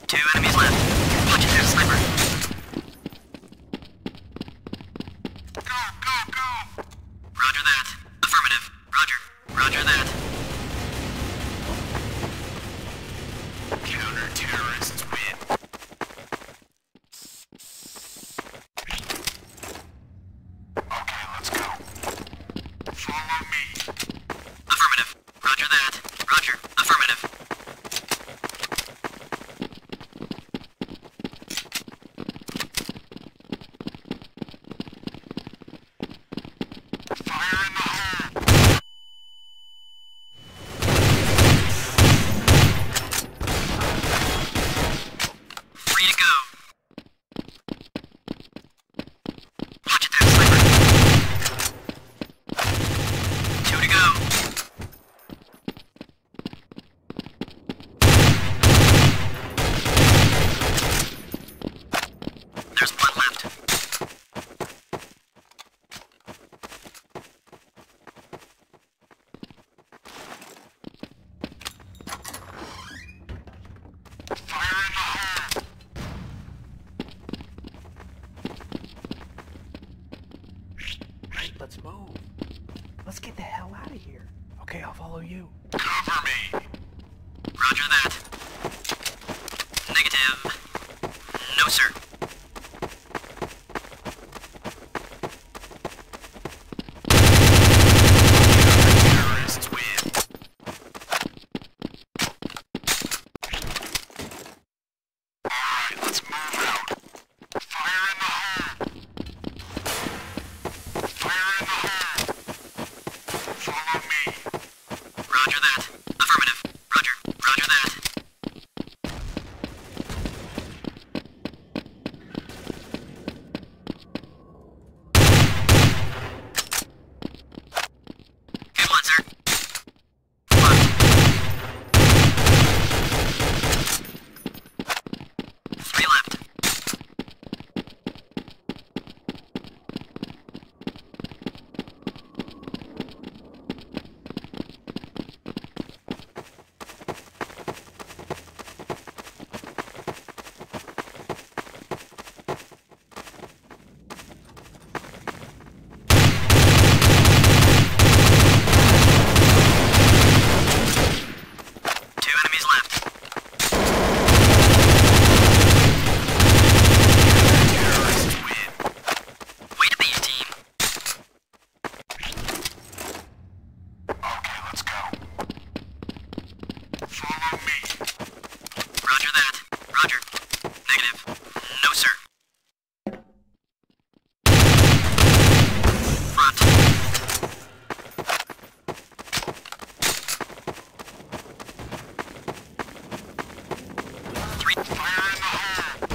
Two enemies left. Watch it, there's a sniper. Go, go, go! Roger that. Affirmative. Roger. Roger that. Counter-terrorists win. Okay, let's go. Follow me. Affirmative. Roger that. Roger. Affirmative. Fire in the hole! Free to go. Watch it there, sniper. Two to go. There's one left. Fire in the hole! Right, let's move. Let's get the hell out of here. Okay, I'll follow you. Cover me. Roger that. Negative. No, sir. Terrorists win. Alright, let's move out. Fire in the hole. Fire in the hole. Follow me. Roger that. Affirmative. Roger. Roger that. Good one, sir. Left. Three left. Two enemies left. Terrorists win. Way to be, team. Okay, let's go. Follow me. Roger that. Roger. Negative. No, sir. Front. Three. Fire in the hole.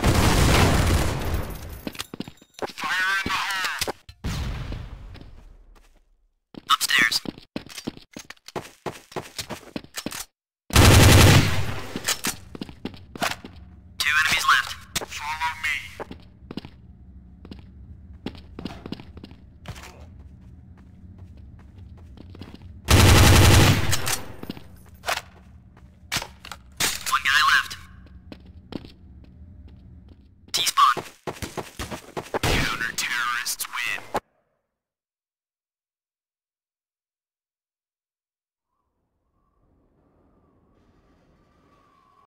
Fire in the hole. Upstairs. Two enemies left. Follow me.